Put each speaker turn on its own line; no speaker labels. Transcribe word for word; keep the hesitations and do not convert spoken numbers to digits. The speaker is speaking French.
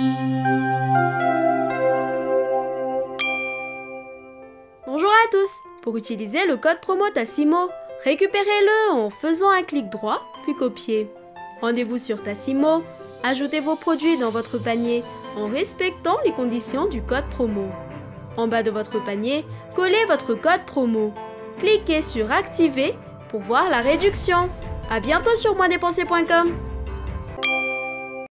Bonjour à tous! Pour utiliser le code promo Tassimo, récupérez-le en faisant un clic droit, puis copier. Rendez-vous sur Tassimo, ajoutez vos produits dans votre panier en respectant les conditions du code promo. En bas de votre panier, collez votre code promo. Cliquez sur Activer pour voir la réduction. À bientôt sur moins dépenser point com.